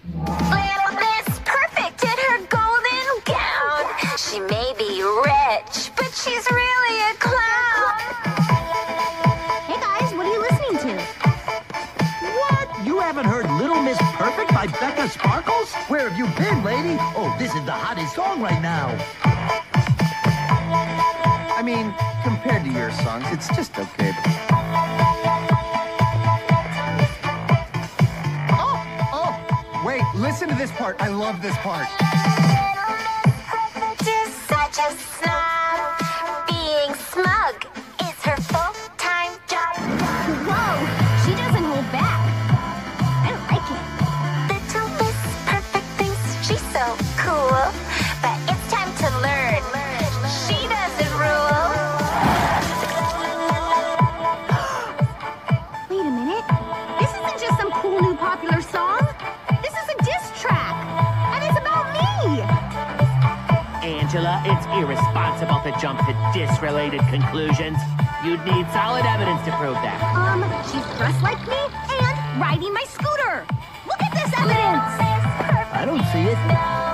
Little Miss Perfect in her golden gown. She may be rich, but she's really a clown. Hey guys, what are you listening to? What? You haven't heard Little Miss Perfect by Becca Sparkles? Where have you been, lady? Oh, this is the hottest song right now. I mean, compared to your songs, it's just okay. Oh, wait, listen to this part. I love this part. Just such a snob. Being smug is her full-time job. Whoa, she doesn't hold back. I don't like it. Little Miss Perfect thinks she's so cool, but it's time to learn. She doesn't rule. Wait a minute. This isn't just some cool new popular song. This is a diss track. And it's about me. Angela, it's irresponsible to jump to diss-related conclusions. You'd need solid evidence to prove that. She's dressed like me and riding my scooter. Look at this evidence. I don't see it.